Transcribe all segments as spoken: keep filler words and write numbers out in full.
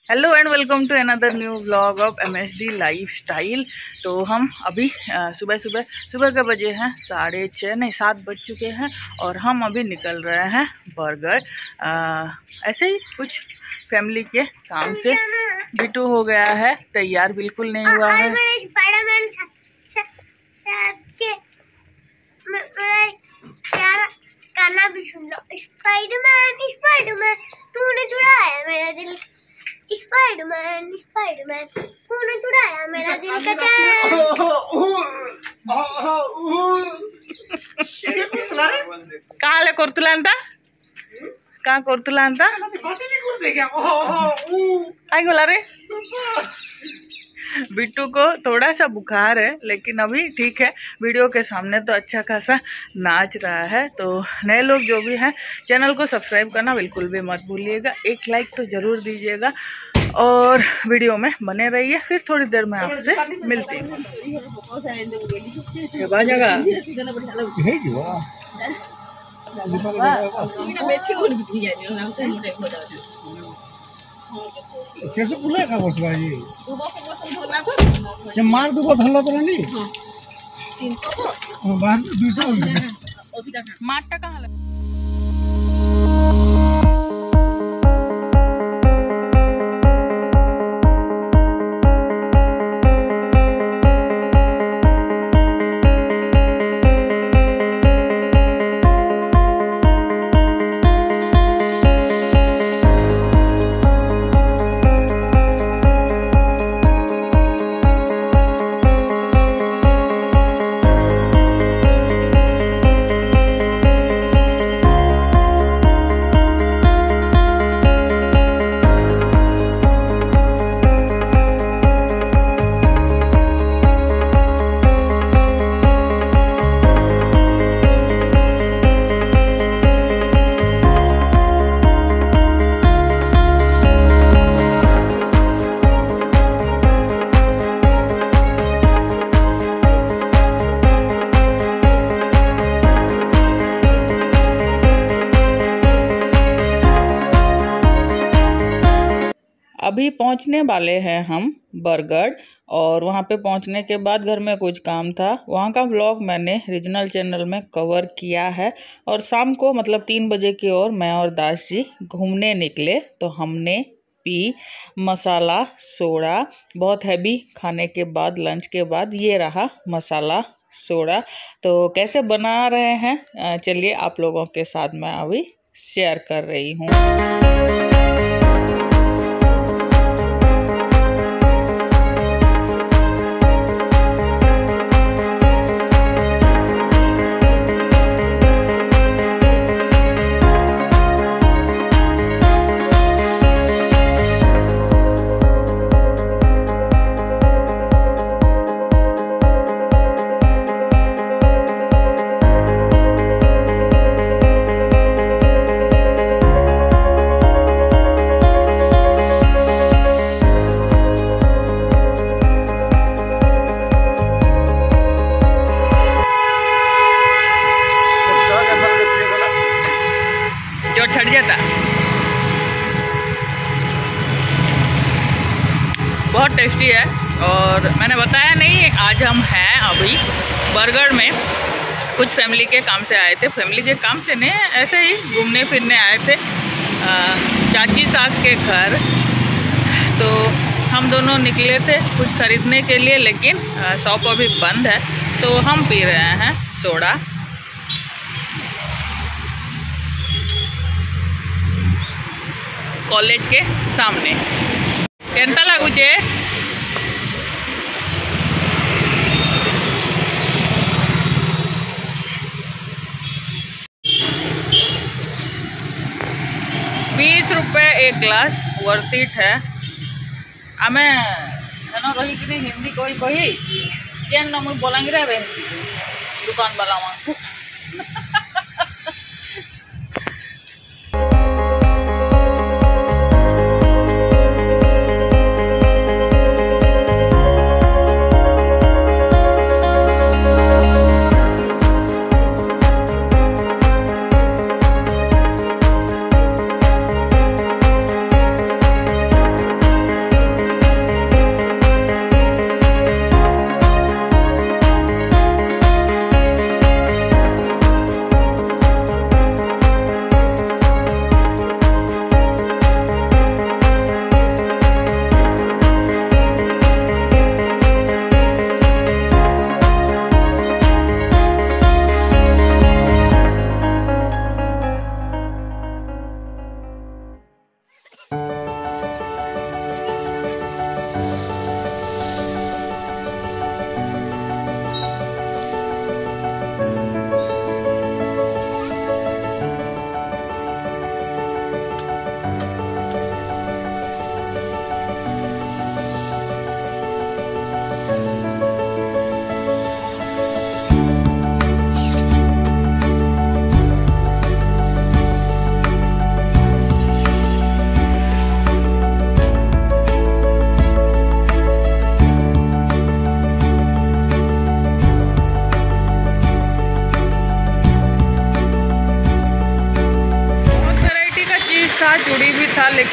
Hello and welcome to another new vlog of M S D lifestyle. तो हम अभी सुबह सुबह सुबह के बजे हैं साढ़े छः नहीं सात बज चुके हैं और हम अभी निकल रहे हैं बरगढ़। ऐसे ही कुछ फैमिली के काम से। बिट्टू हो गया है तैयार, बिल्कुल नहीं हुआ है। गाना भी सुन लो, स्पाइडरमैन स्पाइडरमैन तूने चुराया मेरा दिल, स्पाइडरमैन स्पाइडरमैन तूने चुराया मेरा दिल का चैन। कहाँ ले कोर्तुला अंता कहाँ कोर्तुला अंता काय बोला रे। बिट्टू को थोड़ा सा बुखार है लेकिन अभी ठीक है। वीडियो के सामने तो अच्छा खासा नाच रहा है। तो नए लोग जो भी हैं चैनल को सब्सक्राइब करना बिल्कुल भी मत भूलिएगा, एक लाइक तो ज़रूर दीजिएगा और वीडियो में बने रहिए। फिर थोड़ी देर में आपसे मिलती हूँ। कैसे बुला का बस भाई से मार दो धल्ला तो नहीं तीन सौ को बाहर दो सौ मारटा कहाँ लगा? अभी पहुंचने वाले हैं हम बरगढ़ और वहां पे पहुंचने के बाद घर में कुछ काम था। वहां का व्लॉग मैंने रीजनल चैनल में कवर किया है। और शाम को मतलब तीन बजे की ओर मैं और दास जी घूमने निकले तो हमने पी मसाला सोडा। बहुत हैवी खाने के बाद, लंच के बाद ये रहा मसाला सोडा। तो कैसे बना रहे हैं चलिए आप लोगों के साथ मैं अभी शेयर कर रही हूँ। छट जाता बहुत टेस्टी है। और मैंने बताया नहीं, आज हम हैं अभी बरगढ़ में। कुछ फैमिली के काम से आए थे, फैमिली के काम से नहीं ऐसे ही घूमने फिरने आए थे आ, चाची सास के घर। तो हम दोनों निकले थे कुछ खरीदने के लिए, लेकिन शॉप अभी बंद है तो हम पी रहे हैं सोडा। कॉलेज के सामने केंता लागुचे बीस रुपये एक ग्लास, वर्थ इट है। आमे हेन रही कि हिंदी कही कही केन न मुई बलांगीर दुकान वाला मानू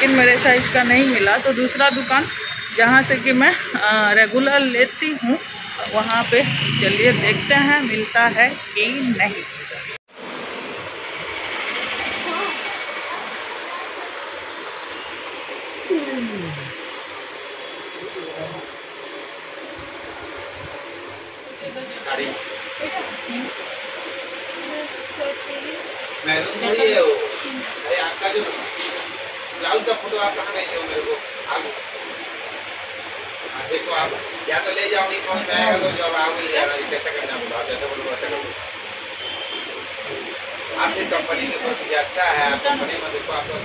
लेकिन मेरे साइज का नहीं मिला, तो दूसरा दुकान जहाँ से कि मैं रेगुलर लेती हूँ वहाँ पे चलिए देखते हैं मिलता है कि नहीं। मैरून थोड़ी है वो। अरे आपका जो ब्लाउज का फोटो आप कहाँ भेजे हो मेरे को? आप देखो, आप या तो ले जाओ, नहीं पहुँच जाएगा तो जब आओगे ले जाना। कैसे करना बोलो, आप जैसे बोलो वैसे करो। आपकी कंपनी में कुछ अच्छा है, आप कंपनी में देखो आपको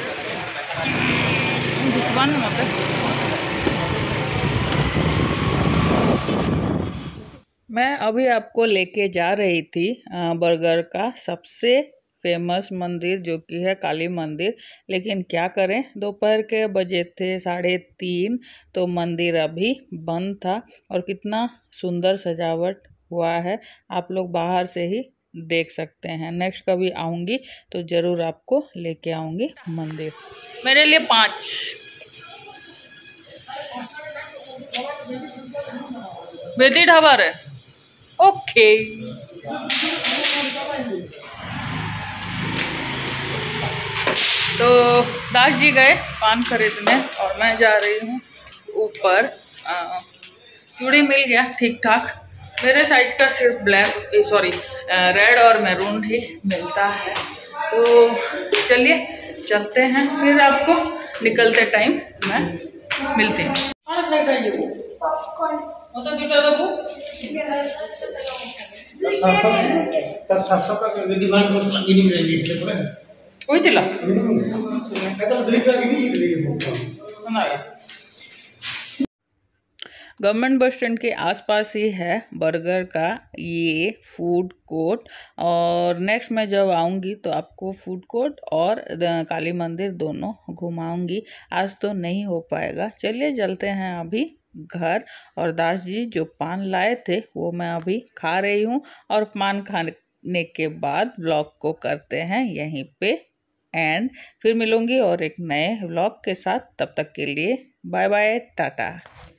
मैं अभी आपको लेके जा रही थी बरगढ़ का सबसे फेमस मंदिर जो कि है काली मंदिर। लेकिन क्या करें, दोपहर के बजे थे साढ़े तीन, तो मंदिर अभी बंद था। और कितना सुंदर सजावट हुआ है, आप लोग बाहर से ही देख सकते हैं। नेक्स्ट कभी आऊँगी तो ज़रूर आपको लेके आऊँगी मंदिर। मेरे लिए पाँच बेदी ढाबा है। ओके, तो दास जी गए पान खरीदने और मैं जा रही हूँ ऊपर। चूड़ी मिल गया ठीक ठाक, मेरे साइज का सिर्फ ब्लैक सॉरी रेड और मैरून ही मिलता है। तो चलिए चलते हैं, फिर आपको निकलते टाइम मैं मिलती हूँ। गवर्नमेंट बस स्टैंड के आसपास ही है बरगढ़ का ये फूड कोर्ट। और नेक्स्ट मैं जब आऊँगी तो आपको फूड कोर्ट और काली मंदिर दोनों घुमाऊंगी। आज तो नहीं हो पाएगा, चलिए चलते हैं अभी घर। और दास जी जो पान लाए थे वो मैं अभी खा रही हूँ, और पान खाने के बाद व्लॉग को करते हैं यहीं पे एंड। फिर मिलूंगी और एक नए व्लॉग के साथ, तब तक के लिए बाय बाय, टाटा।